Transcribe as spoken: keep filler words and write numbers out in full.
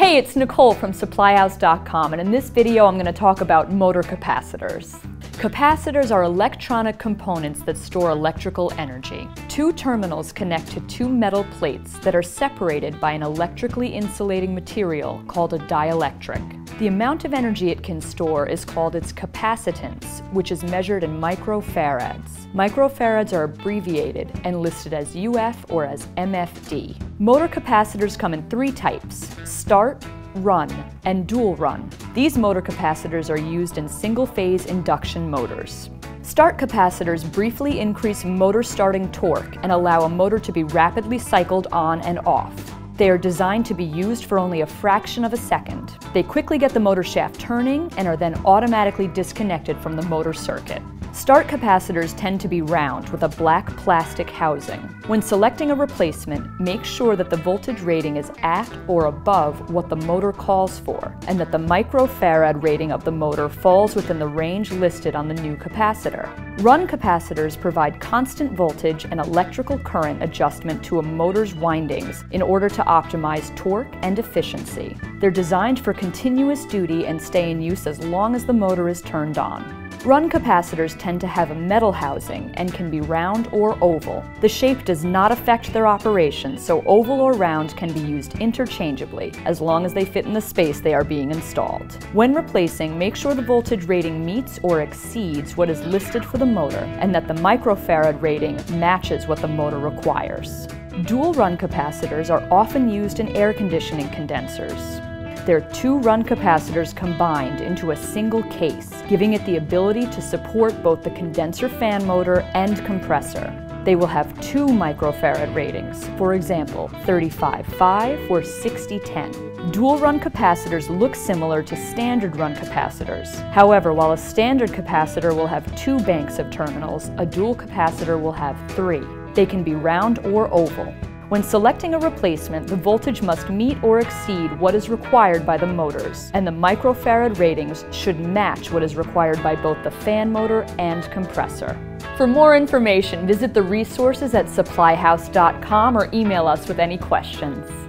Hey, it's Nicole from supply house dot com, and in this video I'm going to talk about motor capacitors. Capacitors are electronic components that store electrical energy. Two terminals connect to two metal plates that are separated by an electrically insulating material called a dielectric. The amount of energy it can store is called its capacitance, which is measured in microfarads. Microfarads are abbreviated and listed as U F or as M F D. Motor capacitors come in three types: start, run, and dual run. These motor capacitors are used in single-phase induction motors. Start capacitors briefly increase motor starting torque and allow a motor to be rapidly cycled on and off. They are designed to be used for only a fraction of a second. They quickly get the motor shaft turning and are then automatically disconnected from the motor circuit. Start capacitors tend to be round with a black plastic housing. When selecting a replacement, make sure that the voltage rating is at or above what the motor calls for, and that the microfarad rating of the motor falls within the range listed on the new capacitor. Run capacitors provide constant voltage and electrical current adjustment to a motor's windings in order to optimize torque and efficiency. They're designed for continuous duty and stay in use as long as the motor is turned on. Run capacitors tend to have a metal housing and can be round or oval. The shape does not affect their operation, so oval or round can be used interchangeably as long as they fit in the space they are being installed. When replacing, make sure the voltage rating meets or exceeds what is listed for the motor and that the microfarad rating matches what the motor requires. Dual run capacitors are often used in air conditioning condensers. They're two run capacitors combined into a single case, giving it the ability to support both the condenser fan motor and compressor. They will have two microfarad ratings, for example, thirty-five five or sixty ten. Dual run capacitors look similar to standard run capacitors. However, while a standard capacitor will have two banks of terminals, a dual capacitor will have three. They can be round or oval. When selecting a replacement, the voltage must meet or exceed what is required by the motors, and the microfarad ratings should match what is required by both the fan motor and compressor. For more information, visit the resources at supply house dot com or email us with any questions.